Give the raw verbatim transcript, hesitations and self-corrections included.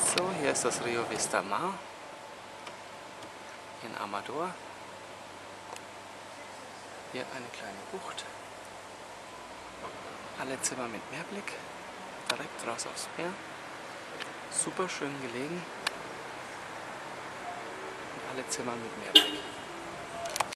So, hier ist das Rio Vista Mar in Amador. Hier eine kleine Bucht. Alle Zimmer mit Meerblick, direkt raus aufs Meer. Super schön gelegen. Und alle Zimmer mit Meerblick.